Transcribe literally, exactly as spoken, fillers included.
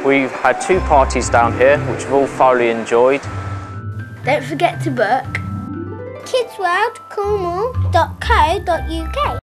We've had two parties down here, which we've all thoroughly enjoyed. Don't forget to book kidsworld cornwall dot co dot U K.